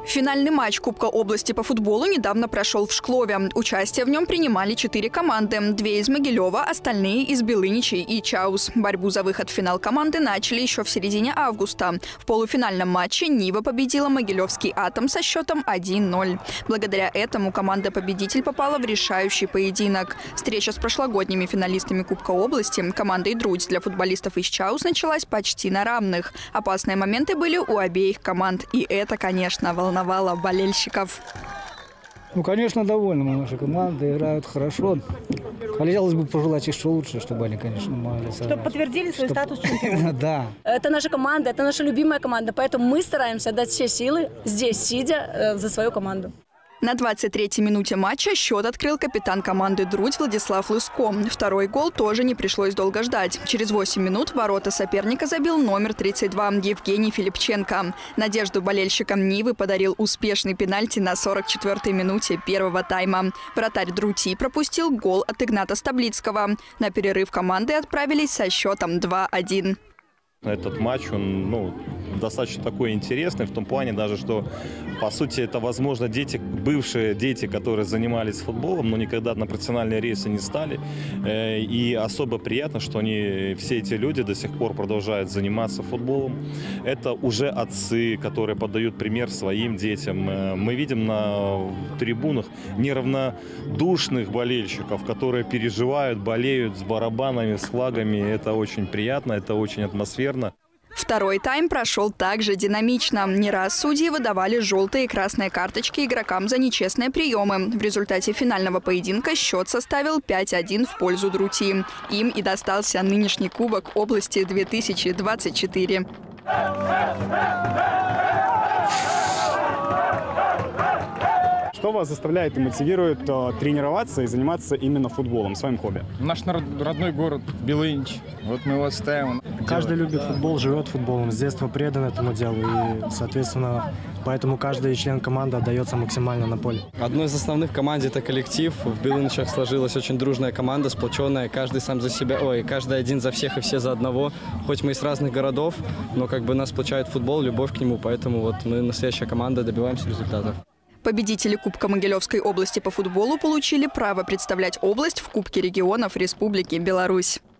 Финальный матч Кубка области по футболу недавно прошел в Шклове. Участие в нем принимали 4 команды. 2 из Могилева, остальные из Белыничей и Чаус. Борьбу за выход в финал команды начали еще в середине августа. В полуфинальном матче Нива победила Могилевский Атом со счетом 1-0. Благодаря этому команда-победитель попала в решающий поединок. Встреча с прошлогодними финалистами Кубка области, командой Друдь для футболистов из Чаус, началась почти на равных. Опасные моменты были у обеих команд. И это, конечно, волновало болельщиков. Ну, конечно, довольны мы. Наши команды играют хорошо. Хотелось бы пожелать еще лучше, чтобы они, конечно, могли... Чтобы подтвердили свой статус чемпиона. Да. Это наша команда, это наша любимая команда, поэтому мы стараемся дать все силы здесь, сидя, за свою команду. На 23-й минуте матча счет открыл капитан команды «Друдь» Владислав Лыско. Второй гол тоже не пришлось долго ждать. Через 8 минут ворота соперника забил номер 32 Евгений Филипченко. Надежду болельщикам Нивы подарил успешный пенальти на 44-й минуте первого тайма. Вратарь «Друти» пропустил гол от Игната Стаблицкого. На перерыв команды отправились со счетом 2-1. Этот матч, он достаточно такой интересный в том плане даже, что по сути это, возможно, бывшие дети, которые занимались футболом, но никогда на профессиональные рейсы не стали. И особо приятно, что все эти люди до сих пор продолжают заниматься футболом. Это уже отцы, которые подают пример своим детям. Мы видим на трибунах неравнодушных болельщиков, которые переживают, болеют с барабанами, с флагами. Это очень приятно, это очень атмосферно. Второй тайм прошел также динамично. Не раз судьи выдавали желтые и красные карточки игрокам за нечестные приемы. В результате финального поединка счет составил 5-1 в пользу Друти. Им и достался нынешний Кубок области 2024. Что вас заставляет и мотивирует тренироваться и заниматься именно футболом, своим хобби? Наш родной город Белынич. Вот мы его оставим. Каждый любит футбол, живет футболом, с детства предан этому делу. И, соответственно, поэтому каждый член команды отдается максимально на поле. Одной из основных команд – это коллектив. В Белыничах сложилась очень дружная команда, сплоченная. Каждый сам за себя, каждый один за всех и все за одного. Хоть мы из разных городов, но нас сплочает футбол, любовь к нему. Поэтому вот мы настоящая команда, добиваемся результатов. Победители Кубка Могилевской области по футболу получили право представлять область в Кубке регионов Республики Беларусь.